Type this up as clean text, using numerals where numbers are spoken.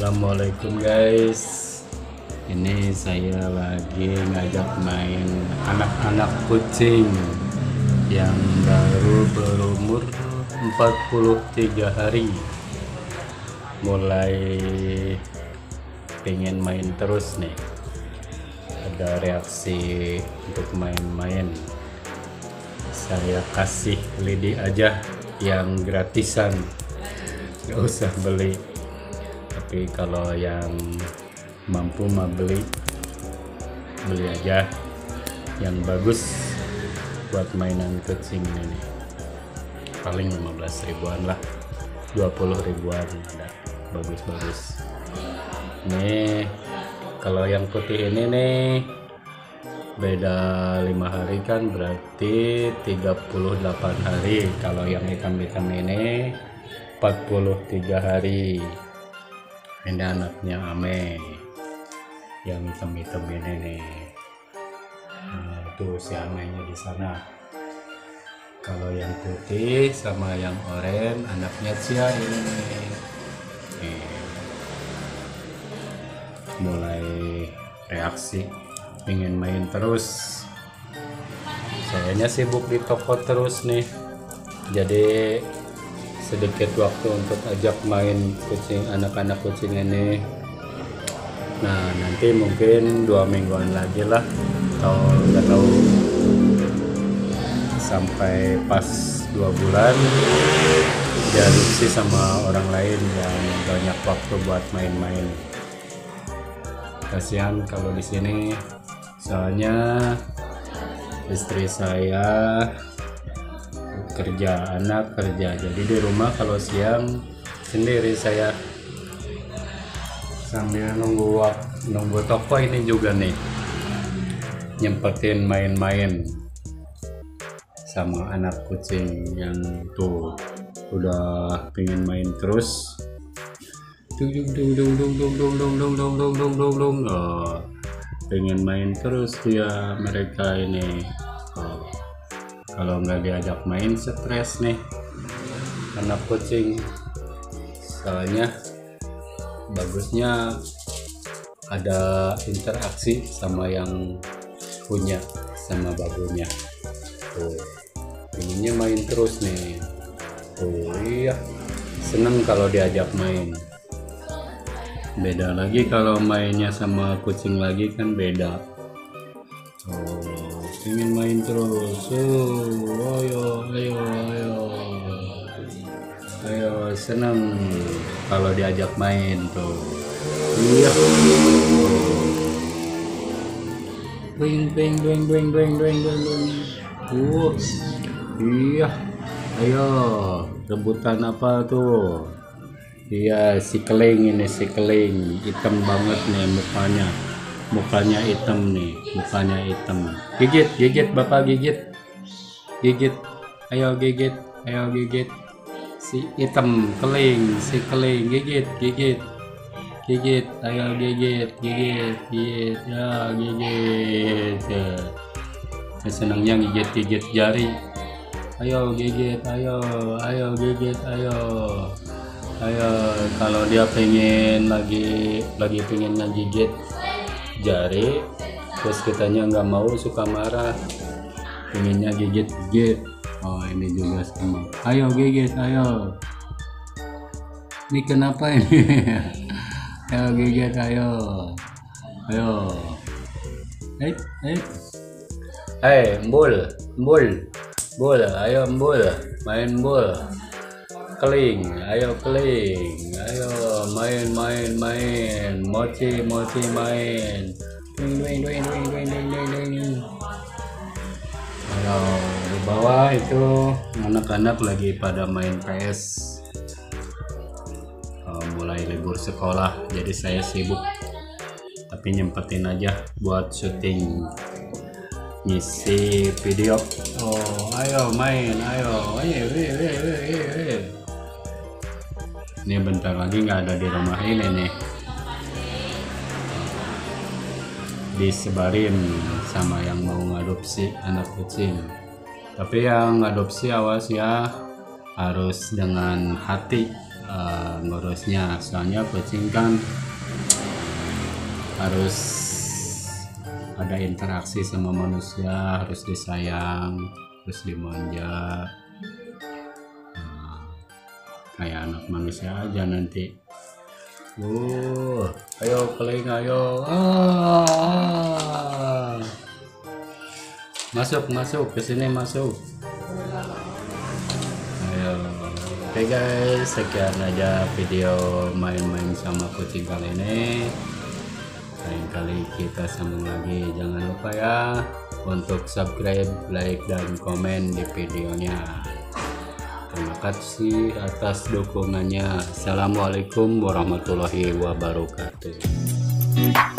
Assalamualaikum guys. Ini saya lagi ngajak main anak-anak kucing yang baru berumur 43 hari. Mulai pengen main terus nih. Ada reaksi untuk main-main. Saya kasih lidi aja yang gratisan, gak usah beli. Tapi kalau yang mampu mah beli aja yang bagus buat mainan kucing ini. Paling 15 ribuan lah, 20 ribuan udah bagus-bagus. Nih kalau yang putih ini nih beda 5 hari kan, berarti 38 hari. Kalau yang hitam-hitam ini 43 hari. Ini anaknya Ame yang hitam-hitam ini nih. Nah, itu si Amenya di sana. Kalau yang putih sama yang oranye anaknya Cia ini nih. Mulai reaksi ingin main terus. Sayanya sibuk di toko terus nih, jadi sedikit waktu untuk ajak main kucing, anak-anak kucing ini. Nah nanti mungkin 2 mingguan lagi lah, atau nggak tahu, sampai pas 2 bulan diadopsi sama orang lain yang banyak waktu buat main-main. Kasihan kalau di sini, soalnya istri saya kerja, anak kerja, jadi di rumah kalau siang sendiri saya sambil nunggu toko ini juga nih, nyempetin main-main sama anak kucing yang tuh udah pengen main terus. Pengen main terus dia mereka ini. Kalau nggak diajak main stres nih anak kucing. Soalnya bagusnya ada interaksi sama yang punya, sama babunya. Tuh, pengennya main terus nih. Oh iya, seneng kalau diajak main. Beda lagi kalau mainnya sama kucing lagi kan beda. Oh, ingin main terus. Ayo senang kalau diajak main tuh. Iya. Bing. Iya. Ayo, rebutan apa tuh? Iya, si keling ini, si keling hitam banget nih mukanya hitam nih, mukanya hitam. Gigit bapak, gigit, ayo gigit, si hitam keling, si keling, gigit, ayo gigit, ya gigit. Senangnya gigit jari. Ayo gigit, ayo gigit, ayo. Kalau dia lagi pengen ngegigit jari, terus kitanya nggak mau, suka marah, pengennya gigit. Oh ini juga sama. Ayo gigit, ayo. Ini kenapa ini? Ayo gigit, ayo. Mbul, ayo mbul, main mbul. Keling, ayo main, mochi main. Ding. Ayo, di bawah itu anak-anak lagi pada main PS. Mulai libur sekolah, jadi saya sibuk, tapi nyempetin aja buat syuting, ngisi video. Oh, ayo main, ayo. Ini bentar lagi nggak ada di rumah ini nih, disebarin sama yang mau ngadopsi anak kucing. Tapi yang ngadopsi awas ya, harus dengan hati, ngurusnya, soalnya kucing kan harus ada interaksi sama manusia, harus disayang, harus dimanja. Kayak anak manusia aja nanti. Ayo keling, ayo. Masuk ke sini, masuk. Ayo. Oke guys, sekian aja video main-main sama kucing kali ini. Lain kali kita sambung lagi. Jangan lupa ya untuk subscribe, like, dan komen di videonya. Terima kasih atas dukungannya. Assalamualaikum warahmatullahi wabarakatuh.